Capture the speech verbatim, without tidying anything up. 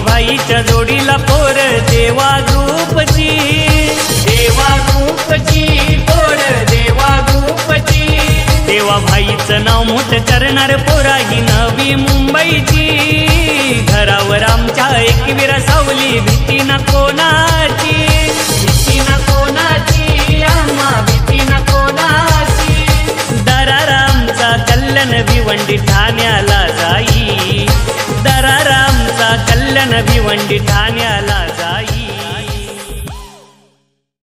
भाईच्या जोडीला पोर देवा ग्रुपची, देवा ग्रुपची पोर देवा ग्रुपची। देवा भाईचं नाव मोठं करणार पोरा ही नवी मुंबईची। घरावर आमच्या एकवीर सावली भीती ना कोणाची, भीती ना कोणाची, आम्हा भीती ना कोणाची। दरारामचा कल्याण भिवंडी ठाण्याला जाई, दरारामचा कल्याण भिवंडी ठाण्याला